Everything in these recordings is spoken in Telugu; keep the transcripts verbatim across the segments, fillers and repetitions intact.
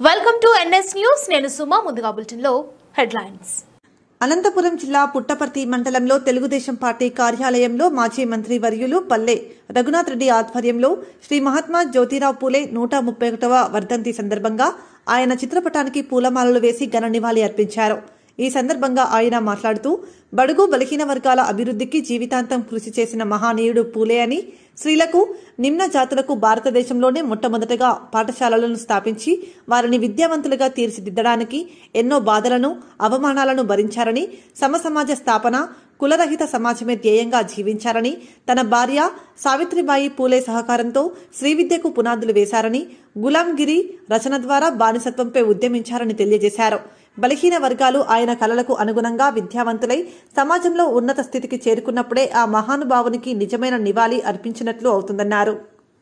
Welcome to NS news. నేను సుమా. ముందుగా బులెటిన్ లో హెడ్లైన్స్. అనంతపురం జిల్లా పుట్టపర్తి మండలంలో తెలుగుదేశం పార్టీ కార్యాలయంలో మాజీ మంత్రి వర్యులు పల్లె రఘునాథ్ రెడ్డి ఆధ్వర్యంలో శ్రీ మహాత్మా జ్యోతిరావు పూలే నూట ముప్పై ఒకటవ వర్ధంతి సందర్భంగా ఆయన చిత్రపటానికి పూలమాలలు వేసి ఘన నివాళి అర్పించారు. ఈ సందర్భంగా ఆయన మాట్లాడుతూ బడుగు బలహీన వర్గాల అభివృద్ధికి జీవితాంతం కృషి చేసిన మహానీయుడు పూలే అని, స్త్రీలకు నిమ్న జాతులకు భారతదేశంలోనే మొట్టమొదటగా పాఠశాలలను స్థాపించి వారిని విద్యావంతులుగా తీర్చిదిద్దడానికి ఎన్నో బాధలను అవమానాలను భరించారని, సమసమాజ స్థాపన కులరహిత సమాజమే ధ్యేయంగా జీవించారని, తన భార్య సావిత్రిబాయి పూలే సహకారంతో శ్రీవిద్యకు పునాదులు వేశారని, గులాంగిరి రచన ద్వారా బానిసత్వంపై ఉద్యమించారని తెలియజేశారు. బలహీన వర్గాలు ఆయన కలలకు అనుగుణంగా విద్యావంతులై సమాజంలో ఉన్నత స్థితికి చేరుకున్నప్పుడే ఆ మహానుభావునికి నిజమైన నివాళి అర్పించినట్లు అవుతుందన్నారు.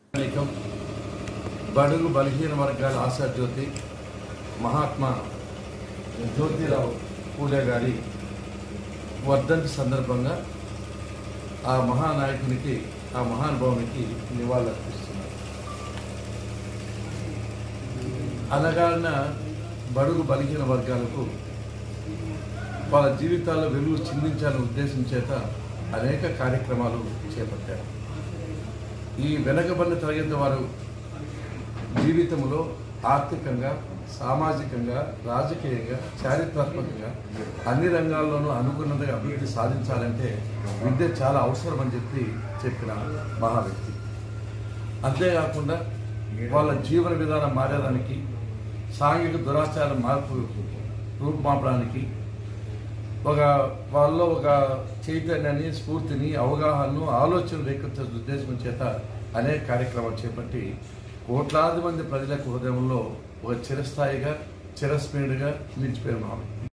బడుగు బలహీన వర్గాల ఆశాజ్యోతి మహాత్మా జ్యోతిరావు పూలే గారి వర్ధంతి సందర్భంగా ఆ మహానాయకునికి ఆ మహానుభావునికి నివాళులు అర్పిస్తున్నారు. అనగాన బడుగు బలహీన వర్గాలకు వాళ్ళ జీవితాల్లో వెలుగు చిందించాలనే ఉద్దేశం చేత అనేక కార్యక్రమాలు చేపట్టారు. ఈ వెనకబడిన తరగతి వారు జీవితంలో ఆర్థికంగా, సామాజికంగా, రాజకీయంగా, చారిత్రాత్మకంగా అన్ని రంగాల్లోనూ అనుగుణంగా అభివృద్ధి సాధించాలంటే విద్య చాలా అవసరం అని చెప్పి చెప్పిన మహా వ్యక్తి. అంతేకాకుండా వాళ్ళ జీవన విధానం మారేదానికి, సాంఘిక దురాచార మార్పు రూపుమాపడానికి, ఒక వాళ్ళలో ఒక చైతన్యాన్ని, స్ఫూర్తిని, అవగాహనను, ఆలోచన రేకెత్తే ఉద్దేశం చేత అనేక కార్యక్రమాలు చేపట్టి కోట్లాది మంది ప్రజల హృదయంలో ఒక చిరస్థాయిగా, చిరస్మరణీయంగా నిలిచిపోయిన మహా వ్యక్తి.